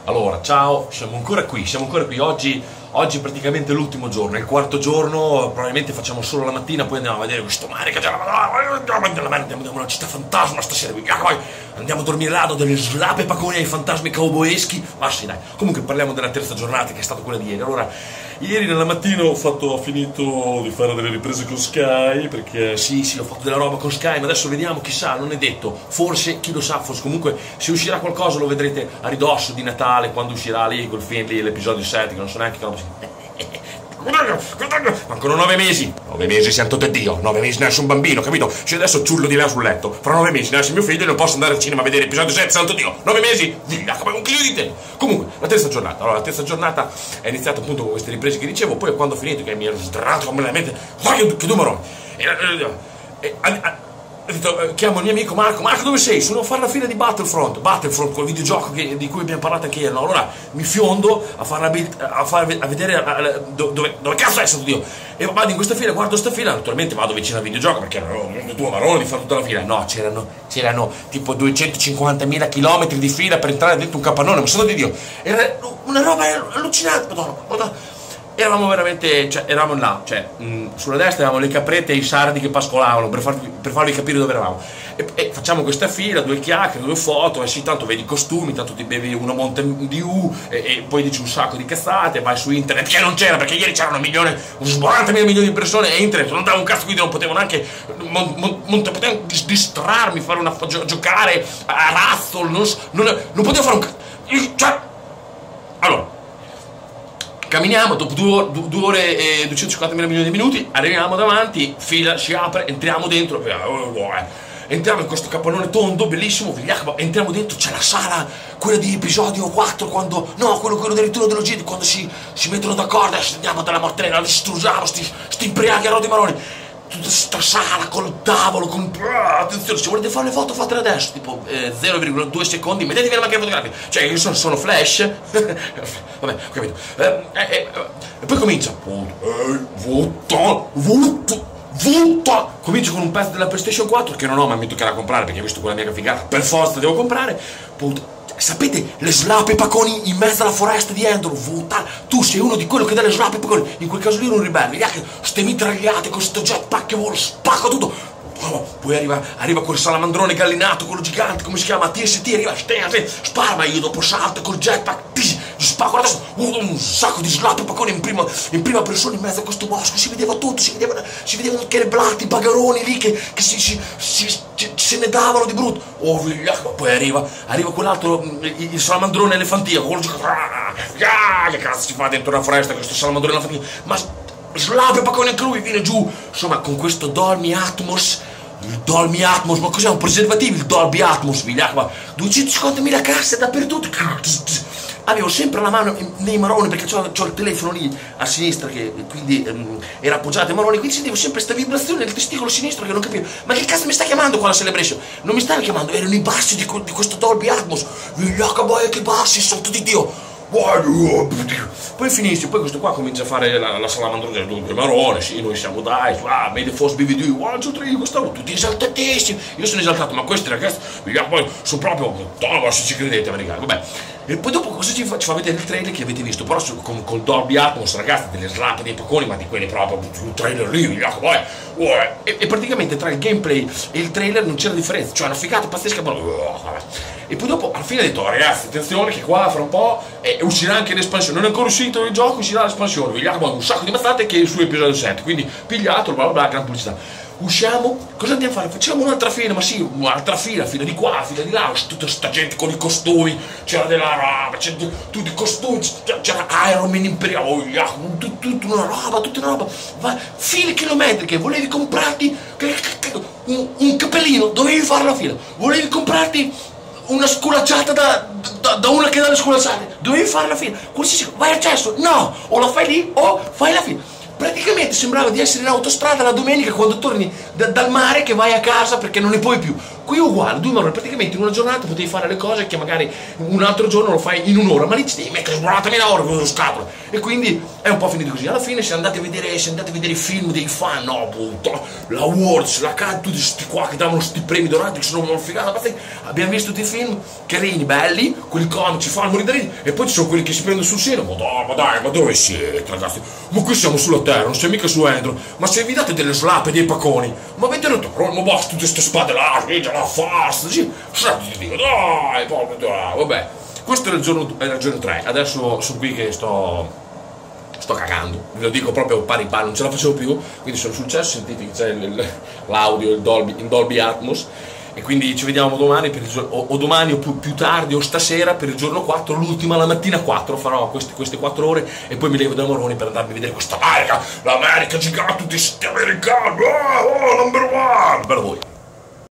Allora, ciao, siamo ancora qui oggi è praticamente l'ultimo giorno, è il quarto giorno, probabilmente facciamo solo la mattina, poi andiamo a vedere questo mare che c'è, andiamo a una città fantasma stasera, andiamo a dormire là, do delle slappe pacone ai fantasmi cowboyeschi, ma sì dai, comunque parliamo della terza giornata che è stata quella di ieri. Allora, ieri nella mattina ho finito di fare delle riprese con Sky, perché sì, ho fatto della roba con Sky, ma adesso vediamo, chissà, non è detto, forse, chi lo sa, forse comunque se uscirà qualcosa lo vedrete a ridosso di Natale, quando uscirà lì col film lì, l'episodio 7, che non so neanche che roba sia. Mancano 9 mesi. 9 mesi, santo de Dio. 9 mesi nessun bambino, capito? Se adesso ciullo di là sul letto, fra 9 mesi nasce mio figlio e non posso andare al cinema a vedere episodio 7, santo Dio. 9 mesi, via, come un chilo di tempo. Comunque, la terza giornata. Allora, la terza giornata è iniziata appunto con queste riprese che dicevo, poi quando ho finito che mi ero sdraiato completamente, guarda che numero. Ho detto, chiamo il mio amico Marco, dove sei? Sono a fare la fila di Battlefront, quel videogioco di cui abbiamo parlato anche ieri, no? Allora mi fiondo a vedere dove cazzo è stato Dio. E vado in questa fila, guardo sta fila, naturalmente vado vicino al videogioco perché erano due maroni di fare tutta la fila. No, c'erano tipo 250.000 chilometri di fila per entrare dentro un capannone, ma santo di Dio, era una roba allucinante, madonna. Eravamo veramente, cioè, eravamo là, cioè, sulla destra avevamo le caprette e i sardi che pascolavano per farvi capire dove eravamo. E facciamo questa fila, due chiacchiere, due foto, e sì, tanto vedi i costumi, tanto ti bevi una Mountain Dew, e poi dici un sacco di cazzate, vai su internet, che non c'era, perché ieri c'erano 40.000 milioni di persone, e internet non dava un cazzo, quindi non potevo neanche, potevo distrarmi, giocare a razzle, non potevo fare un cazzo, cioè, allora, camminiamo, dopo 2 ore e 250.000 milioni di minuti, arriviamo davanti, fila si apre, entriamo dentro, entriamo in questo capannone tondo, bellissimo, entriamo dentro, c'è la sala, quella di episodio 4, quello del ritorno dello Jedi, quando si mettono d'accordo e andiamo dalla mortella, la distruggiamo, sti imbriaghi a rodi maroni. Tutta sta sala col tavolo, attenzione, se volete fare le foto fatele adesso, tipo 0,2 secondi, mettetevi la macchina fotografica, cioè io sono flash, vabbè, ho capito, e poi comincia, comincio con un pezzo della PlayStation 4 che non ho, ma mi toccherà comprare perché visto quella mega figata, per forza devo comprare, sapete le slappe paconi in mezzo alla foresta di Endor, tu sei uno di quello che dà le slappe paconi, in quel caso lì ero un ribelle, ste mitragliate con sto jetpack che volo, spacco tutto. Poi arriva quel salamandrone gallinato, quello gigante, come si chiama? TST, arriva, spara, ma io dopo salto col jetpack, gli spacco la testa, un sacco di slappe paconi in prima persona in mezzo a questo bosco, si vedeva tutto, si vedevano anche le blatti, i bagaroni lì che se ne davano di brutto. Poi arriva quell'altro, il salamandrone elefantiaco, quello che cazzo si fa dentro una foresta questo salamandrone elefantiaco, ma slappe paconi anche lui, viene giù, insomma, con questo Dolby Atmos. Il Dolby Atmos, ma cos'è un preservativo il Dolby Atmos, 250.000 casse dappertutto. Avevo sempre la mano nei maroni perché c'ho il telefono lì a sinistra che quindi era appoggiato ai maroni, quindi sentivo sempre questa vibrazione nel testicolo sinistro che non capivo. Ma che cazzo mi sta chiamando qua la Celebration? Non mi stanno chiamando, erano i bassi di questo Dolby Atmos. Che bassi, santo di Dio. Poi finisce, poi questo qua comincia a fare la salamandrone del marone, sì, noi siamo dai, may the force be with you, 1, 2, 3, quest'anno tutti esaltatissimi, io sono esaltato, ma questi ragazzi, poi sono proprio, se ci credete americani, vabbè. E poi dopo cosa ci fa vedere il trailer che avete visto, però col Dolby Atmos, ragazzi, delle slappe dei paconi, ma di quelli proprio, un trailer lì, e praticamente tra il gameplay e il trailer non c'era differenza, cioè una figata pazzesca, e poi dopo alla fine ho detto, ragazzi, attenzione che qua fra un po' uscirà anche l'espansione, non è ancora uscito il gioco, uscirà l'espansione, un sacco di mazzate che è su episodio 7, quindi pigliato, bla bla bla, gran pubblicità. Usciamo, cosa andiamo a fare? Facciamo un'altra fila, ma sì, un'altra fila di qua, fila di là, tutta sta gente con i costumi, c'era della roba, c'era tutti i costumi, c'era Iron Man imperiale, tutta una roba, file chilometriche, volevi comprarti un cappellino, dovevi fare la fila, volevi comprarti una sculacciata da una che dà le sculacciate, dovevi fare la fila, qualsiasi, vai al cesso, no, o la fai lì o fai la fila. Praticamente sembrava di essere in autostrada la domenica quando torni dal mare che vai a casa perché non ne puoi più. Qui è uguale, 2 ore, praticamente in una giornata potevi fare le cose che magari un altro giorno lo fai in un'ora, ma lì ci devi mettere 40.000 ore con lo scatolo. E quindi è un po' finito così. Alla fine se andate a vedere i film dei fan, no, puto, la Awards, la CAD, tutti questi qua che davano sti premi dorati, che sono una figata. Abbiamo visto tutti i film carini, belli, quelli comici, fanno morire, e poi ci sono quelli che si prendono sul serio. Ma dai, ma dove siete, ragazzi? Ma qui siamo sulla terra, non siamo mica su Endor. Ma se vi date delle slappe e dei pacconi, ma avete detto, ma basta tutte queste spade là, la fast, sì, dai, vabbè. Questo è il giorno 3, adesso sono qui che sto cagando, ve lo dico proprio pari pari, non ce la facevo più, quindi sono sul cesso, sentite che c'è l'audio in Dolby Atmos, e quindi ci vediamo domani o domani o più tardi o stasera per il giorno 4, l'ultima, la mattina 4 farò queste 4 ore e poi mi levo da Moroni per andarmi a vedere questa America, l'America gigante, tutti sti americani, number one per voi.